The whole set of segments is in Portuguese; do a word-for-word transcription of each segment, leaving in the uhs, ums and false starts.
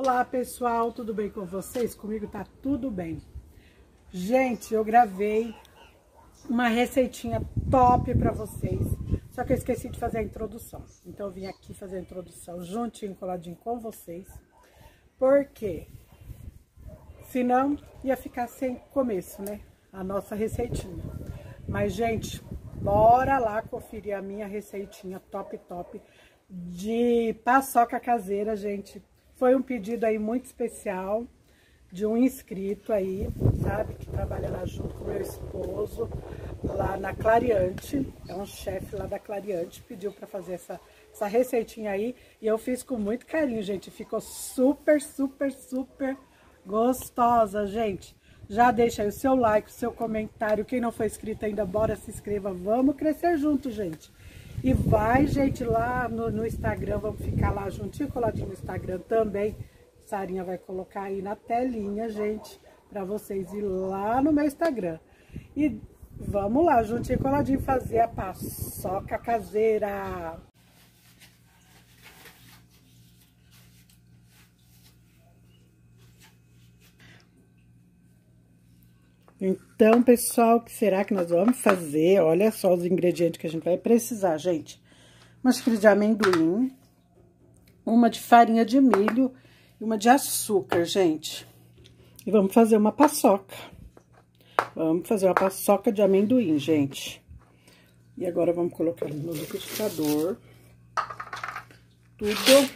Olá pessoal, tudo bem com vocês? Comigo tá tudo bem. Gente, eu gravei uma receitinha top pra vocês, só que eu esqueci de fazer a introdução. Então eu vim aqui fazer a introdução juntinho, coladinho com vocês, porque senão ia ficar sem começo, né? A nossa receitinha. Mas gente, bora lá conferir a minha receitinha top top de paçoca caseira, gente. Foi um pedido aí muito especial de um inscrito aí, sabe? Que trabalha lá junto com meu esposo, lá na Clariante. É um chefe lá da Clariante, pediu para fazer essa, essa receitinha aí. E eu fiz com muito carinho, gente. Ficou super, super, super gostosa, gente. Já deixa aí o seu like, o seu comentário. Quem não foi inscrito ainda, bora se inscreva. Vamos crescer junto, gente. E vai, gente, lá no, no Instagram, vamos ficar lá juntinho, coladinho no Instagram também. Sarinha vai colocar aí na telinha, gente, pra vocês ir lá no meu Instagram. E vamos lá, juntinho, coladinho, fazer a paçoca caseira. Então, pessoal, o que será que nós vamos fazer? Olha só os ingredientes que a gente vai precisar, gente. Uma xícara de amendoim, uma de farinha de milho e uma de açúcar, gente. E vamos fazer uma paçoca. Vamos fazer uma paçoca de amendoim, gente. E agora vamos colocar no liquidificador tudo.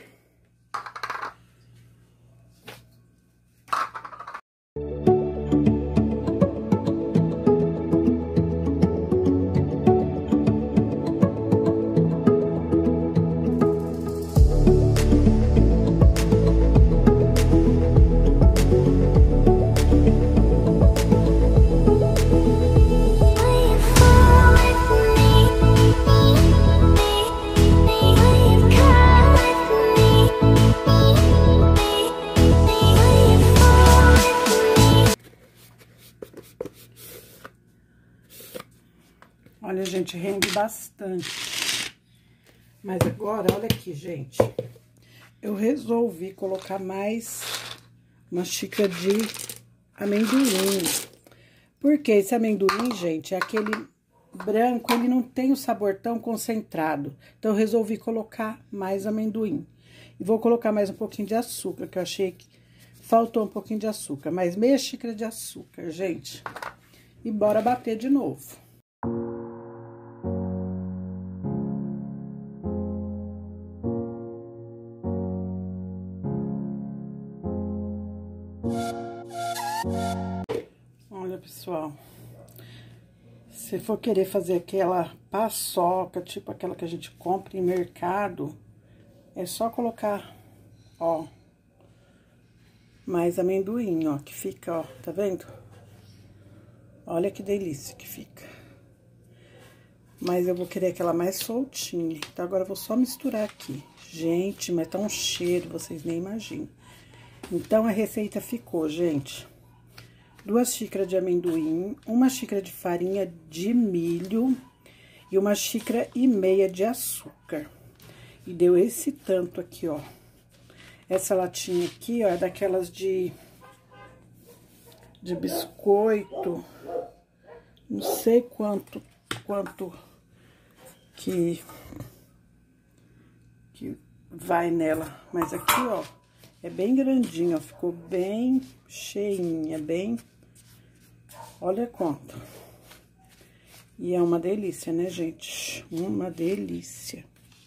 Olha, gente, rende bastante. Mas agora, olha aqui, gente. Eu resolvi colocar mais uma xícara de amendoim. Porque esse amendoim, gente, é aquele branco, ele não tem o sabor tão concentrado. Então, eu resolvi colocar mais amendoim. E vou colocar mais um pouquinho de açúcar, que eu achei que faltou um pouquinho de açúcar. Mais meia xícara de açúcar, gente. E bora bater de novo. Olha, pessoal, se for querer fazer aquela paçoca, tipo aquela que a gente compra em mercado, é só colocar, ó, mais amendoim, ó, que fica, ó, tá vendo? Olha que delícia que fica. Mas eu vou querer aquela mais soltinha, então agora eu vou só misturar aqui. Gente, mas tá um cheiro, vocês nem imaginam. Então, a receita ficou, gente, duas xícaras de amendoim, uma xícara de farinha de milho e uma xícara e meia de açúcar. E deu esse tanto aqui, ó. Essa latinha aqui, ó, é daquelas de, de biscoito, não sei quanto, quanto que, que vai nela, mas aqui, ó. É bem grandinho, ó, ficou bem cheinha, bem... Olha quanto. E é uma delícia, né, gente? Uma delícia.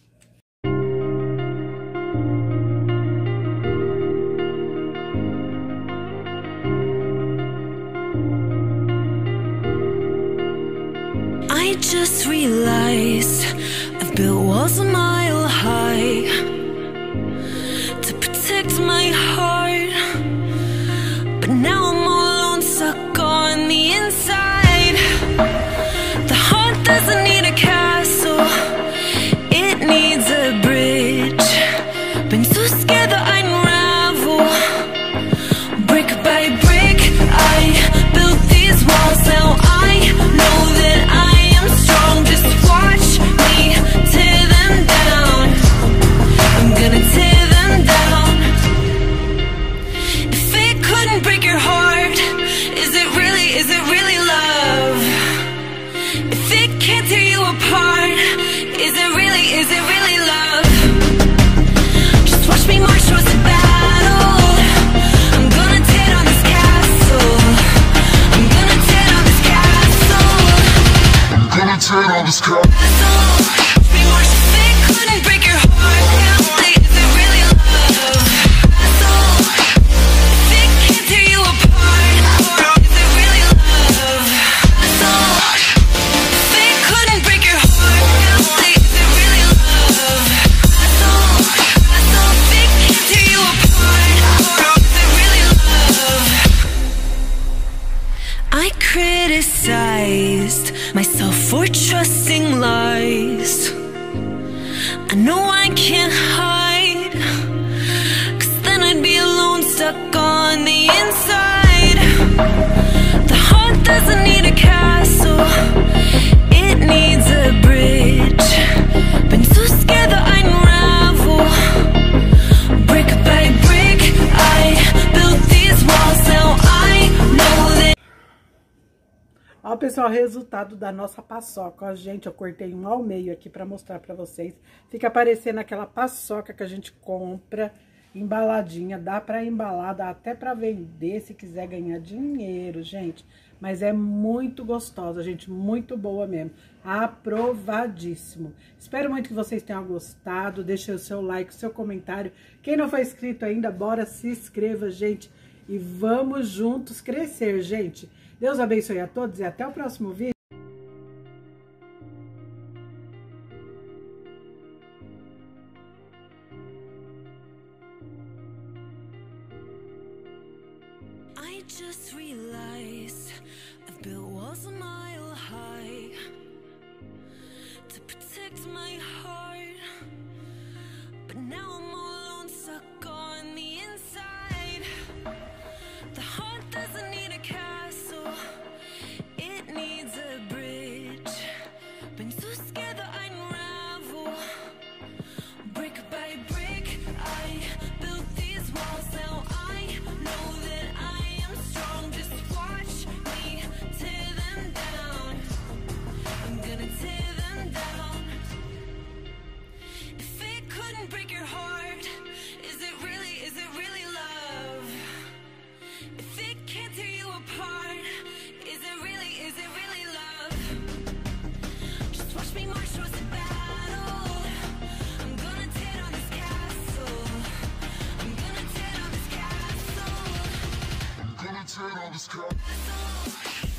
I just realized I've built walls a mile high protect my heart, but now I'm all alone, stuck on the inside. The heart doesn't need a castle, it needs a bridge. Been so scared that I'd unravel, brick by brick. I built these walls, now I know that I am strong. Just watch me tear them down. can't tear you apart, is it really, is it really love? Just watch me march towards the battle. I'm gonna tear down this castle. I'm gonna tear down this castle. I'm gonna tear down this castle. Watch me march, if it couldn't break your heart, is it really love? If it can't tear you apart, is it really love? If it couldn't break your heart, is it really love? If it can't tear you apart, is it really love? I criticized myself for trusting lies. I know I can't hide, 'cause then I'd be alone, stuck on the inside. The heart doesn't need a castle, it needs a bridge. Been so scared that I'd unravel. Brick by brick, I built these walls, now I know that. Ó, pessoal, resultado da nossa paçoca. Ó, gente, eu cortei um ao meio aqui pra mostrar pra vocês. Fica parecendo aquela paçoca que a gente compra embaladinha. Dá pra embalar, dá até pra vender se quiser ganhar dinheiro, gente. Mas é muito gostosa, gente, muito boa mesmo. Aprovadíssimo. Espero muito que vocês tenham gostado. Deixe o seu like, o seu comentário. Quem não foi inscrito ainda, bora se inscreva, gente. E vamos juntos crescer, gente. Deus abençoe a todos e até o próximo vídeo. I just realized I've built walls a mile high to protect my heart, but now I'm all alone, stuck on the inside. The heart doesn't need a castle, it needs a bridge. Been so scared that I'd unravel. Brick by brick, I built these walls, now I know that I am strong. Just watch me tear them down. I'm gonna tear them down. If it couldn't break your heart, is it really, is it really love? If it can't tear you apart, is it really, is it really love? Just watch me march towards the battle. I'm gonna tear down this castle. I'm gonna tear down this castle. I'm gonna tear down this castle.